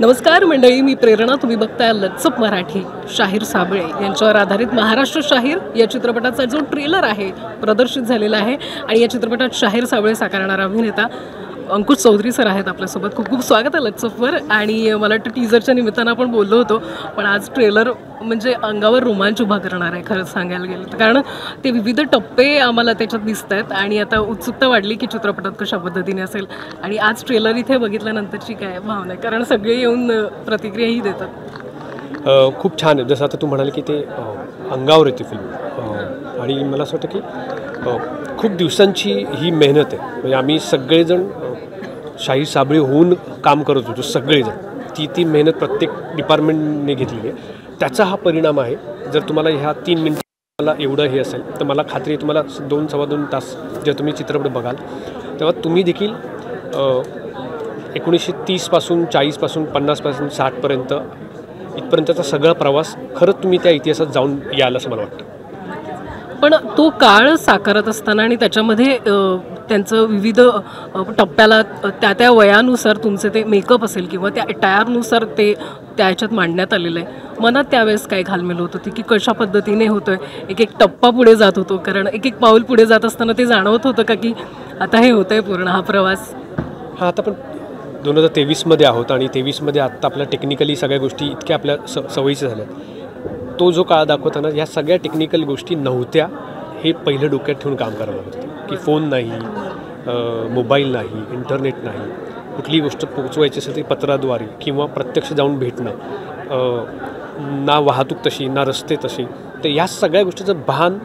नमस्कार मंडळी, मी प्रेरणा. तुम्ही बघताय लचप मराठी. शाहीर साबळे यांच्यावर आधारित महाराष्ट्र शाहीर या चित्रपटाचा जो ट्रेलर आहे प्रदर्शित झालेला आहे आणि या चित्रपटात शाहीर साबळे साकारणारा अभिनेता अंकुश चौधरी सर आहेत आपल्यासोबत. खूप खूप स्वागत आहे लचपवर. आणि मला वाटतं टीजरच्या निमित्तानं आपण बोललो होतो, पण आज ट्रेलर म्हणजे अंगावर रोमांच उभा करणार आहे खरंच सांगायला गेलं तर, कारण ते विविध टप्पे आम्हाला त्याच्यात दिसत आहेत आणि आता उत्सुकता वाढली की चित्रपटात कशा पद्धतीने असेल. आणि आज ट्रेलर इथे बघितल्यानंतरची काय भावना आहे, कारण सगळे येऊन प्रतिक्रियाही देतात. खूप छान आहे. जसं आता तू म्हणाले की ते अंगावर येते फिल्म, आणि मला असं वाटतं की खूप दिवसांची ही मेहनत आहे. म्हणजे आम्ही सगळेजण शाहीर साबळे होऊन काम करत होतो, सगळेजण ती मेहनत प्रत्येक डिपार्टमेंटने घेतलेली आहे. त्याचा हा परिणाम आहे. जर तुम्हाला ह्या 3 मिनिटाला एवढं हे असेल तर मला खात्री आहे तुम्हाला 2-2.25 तास जेव्हा तुम्ही चित्रपट बघाल तेव्हा तुम्ही देखील 1930 पासून 40 पासून 50 पासून 60 इथपर्यंतचा सगळा प्रवास खरंच तुम्ही त्या इतिहासात जाऊन याल असं मला वाटतं. पण तो काळ साकारत असताना आणि त्याच्यामध्ये त्यांचं विविध टप्प्याला त्या वयानुसार तुमचे ते मेकअप असेल किंवा त्या अटायरनुसार ते त्या ह्याच्यात मांडण्यात आलेलं आहे. मनात त्यावेळेस काय घालमेल होत होती की कशा पद्धतीने होतोय, एक टप्पा पुढे जात होतो, कारण एक पाऊल पुढे जात असताना ते जाणवत होतं का की आता हे होतंय पूर्ण हा प्रवास. आता आपण 2023 आहोत आणि 23 आत्ता आपल्या टेक्निकली सगळ्या गोष्टी इतक्या आपल्या सवयीच्या झाल्यात. तो जो काळ दाखवताना ह्या सगळ्या टेक्निकल गोष्टी नव्हत्या हे पहिलं डोक्यात ठेवून काम करावं लागत होतं की फोन नाही, मोबाईल नाही, इंटरनेट नाही, कुठलीही गोष्ट पोचवायची असेल ती पत्राद्वारे किंवा प्रत्यक्ष जाऊन भेटणं, ना वाहतूक तशी ना रस्ते तसे. तर या सगळ्या गोष्टीचं भान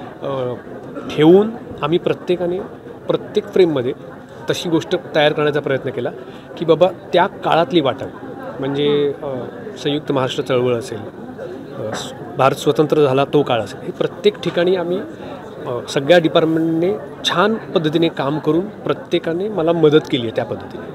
ठेवून आम्ही प्रत्येकाने प्रत्येक फ्रेममध्ये तशी गोष्ट तयार करण्याचा प्रयत्न केला की बाबा त्या काळातली वाटण म्हणजे संयुक्त महाराष्ट्र चळवळ असेल, भारत स्वतंत्र झाला तो काळ असेल, हे प्रत्येक ठिकाणी आम्ही सगळ्या डिपार्टमेंटने छान पद्धतीने काम करून प्रत्येकाने मला मदत केली आहे त्या पद्धतीने.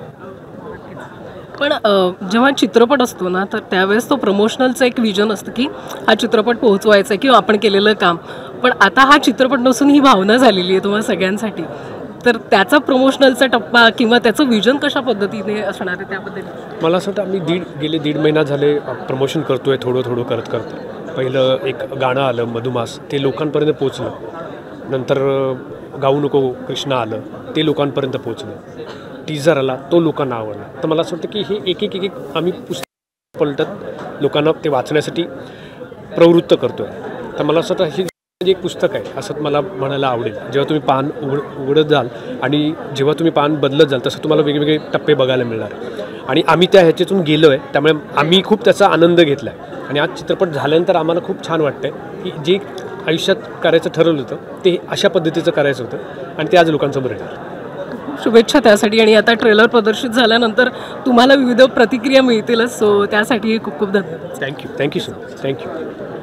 पण जेव्हा चित्रपट असतो ना तर त्यावेळेस तो प्रमोशनलचं एक विजन असतं की हा चित्रपट पोहोचवायचा आहे किंवा आपण केलेलं काम. पण आता हा चित्रपट नसून ही भावना झालेली आहे तुम्हाला सगळ्यांसाठी, तर त्याचा प्रमोशनलचा टप्पा किंवा त्याचं विजन कशा पद्धतीने असणार आहे त्याबद्दल. मला असं वाटतं आम्ही गेले दीड महिना झाले प्रमोशन करतो आहे, थोडं करत. पहिलं एक गाणं आलं मधुमास, ते लोकांपर्यंत पोचलं. नंतर गाऊ नको कृष्णा आलं, ते लोकांपर्यंत पोचलं. टीजर आला, तो लोकांना आवडला. तर मला असं वाटतं की हे एक आम्ही पुस्तक पलटत लोकांना ते वाचण्यासाठी प्रवृत्त करतो आहे. तर मला असं वाटतं हे एक पुस्तक आहे असं मला म्हणायला आवडेल. जेव्हा तुम्ही पान उघडत जाल आणि जेव्हा तुम्ही पान बदलत जाल तसं तुम्हाला वेगवेगळे टप्पे बघायला मिळणार. आणि आम्ही त्या ह्याच्यातून गेलो आहे, त्यामुळे आम्ही खूप त्याचा आनंद घेतला आहे. आणि आज चित्रपट झाल्यानंतर आम्हाला खूप छान वाटतं आहे की जे आयुष्यात करायचं ठरवलं होतं ते अशा पद्धतीचं करायचं होतं आणि ते आज लोकांसमोर येणार. शुभेच्छा त्यासाठी. आणि आता ट्रेलर प्रदर्शित झाल्यानंतर तुम्हाला विविध प्रतिक्रिया मिळतीलच, सो त्यासाठी खूप खूप धन्यवाद. Thank you so much. थँक्यू.